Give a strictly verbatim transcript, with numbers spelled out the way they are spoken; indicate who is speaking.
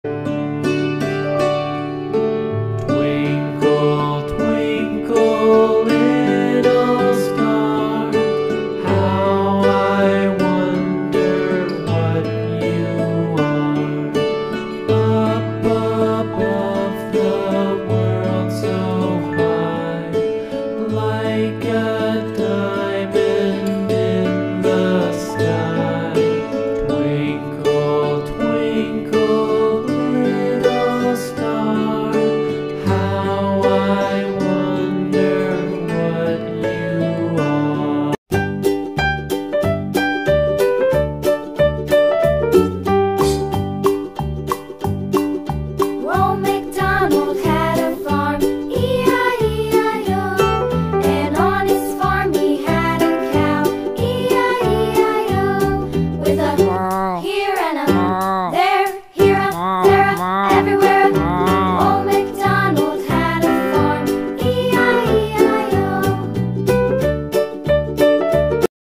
Speaker 1: Twinkle, twinkle, little star, how I wonder what you are. Up above the world so high, like a diamond in the sky. Twinkle, twinkle, little star, how I wonder what you are.
Speaker 2: Well, Macdonald had a farm, E I E I O. And on his farm he had a cow, E I E I O. With a here and a there, here a, there a, everywhere